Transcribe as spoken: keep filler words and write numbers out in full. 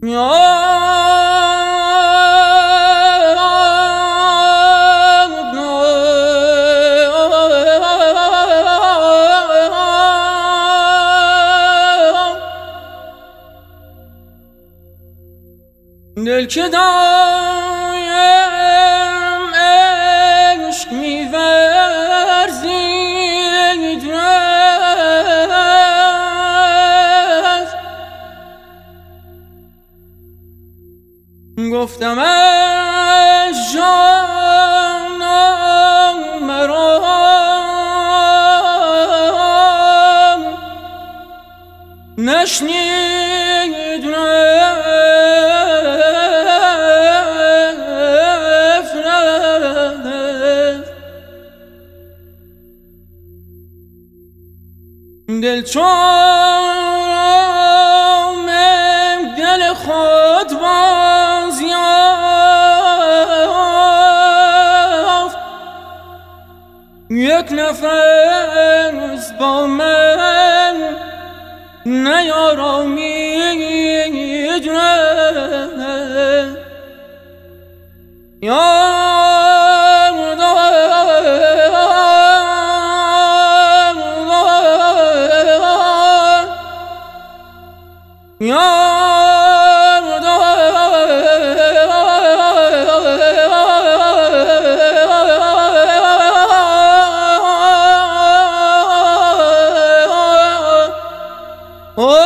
دل که دایم عشق می‌ورزید رفت، گفتم از جانم مرا نشنید رفت رفت. دل چون دل خود باز یافت، یک نفس با من نیارامید رفت. یاد یاد Oh